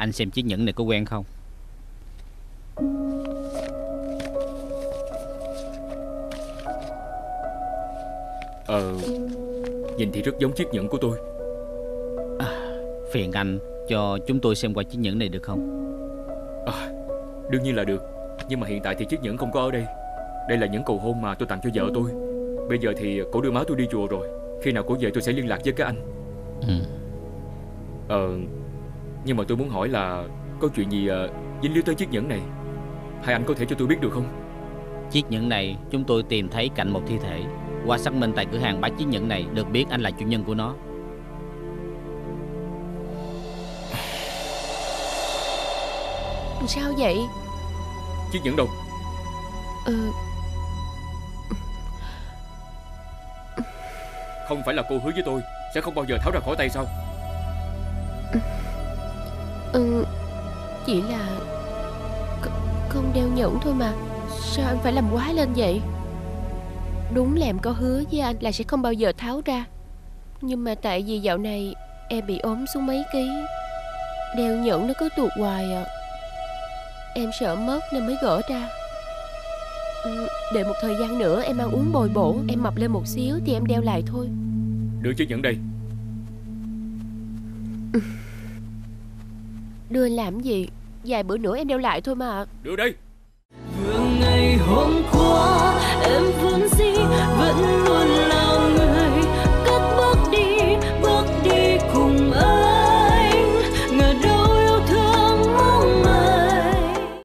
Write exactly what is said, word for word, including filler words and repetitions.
Anh xem chiếc nhẫn này có quen không? Ờ Nhìn thì rất giống chiếc nhẫn của tôi. à, Phiền anh cho chúng tôi xem qua chiếc nhẫn này được không? à, Đương nhiên là được. Nhưng mà hiện tại thì chiếc nhẫn không có ở đây. Đây là nhẫn cầu hôn mà tôi tặng cho vợ tôi. Bây giờ thì cổ đưa má tôi đi chùa rồi. Khi nào cổ về tôi sẽ liên lạc với các anh. ừ. Ờ Nhưng mà tôi muốn hỏi là có chuyện gì uh, dính líu tới chiếc nhẫn này. Hai anh có thể cho tôi biết được không? Chiếc nhẫn này chúng tôi tìm thấy cạnh một thi thể. Qua xác minh tại cửa hàng bán chiếc nhẫn này, được biết anh là chủ nhân của nó. Sao vậy? Chiếc nhẫn đâu? Ừ. Không phải là cô hứa với tôi sẽ không bao giờ tháo ra khỏi tay sao? Ừ. Chỉ là không đeo nhẫn thôi mà. Sao anh phải làm quá lên vậy? Đúng là em có hứa với anh là sẽ không bao giờ tháo ra. Nhưng mà tại vì dạo này em bị ốm xuống mấy ký, đeo nhẫn nó cứ tuột hoài à. Em sợ mất nên mới gỡ ra. ừ, Đợi một thời gian nữa em ăn uống bồi bổ, em mập lên một xíu thì em đeo lại thôi. Đưa chiếc nhẫn đây. Đưa làm gì? Vài bữa nữa em đeo lại thôi mà. Đưa đây. Vừa ngày hôm qua